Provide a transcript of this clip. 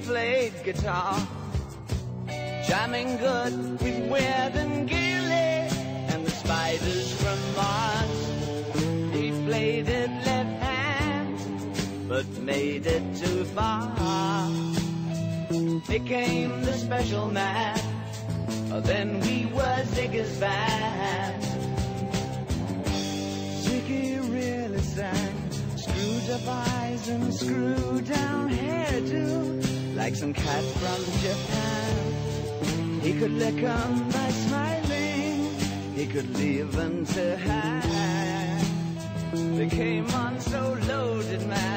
played guitar, jamming good with Weird and Gilly and the Spiders from Mars. He played it left hand, but made it too far. Became the special man, then we were Ziggy's band. Ziggy really sang, screwed up eyes and screwed down hairdo, like some cat from Japan. He could lick 'em by smiling, he could leave 'em to hang. They came on so loaded, man,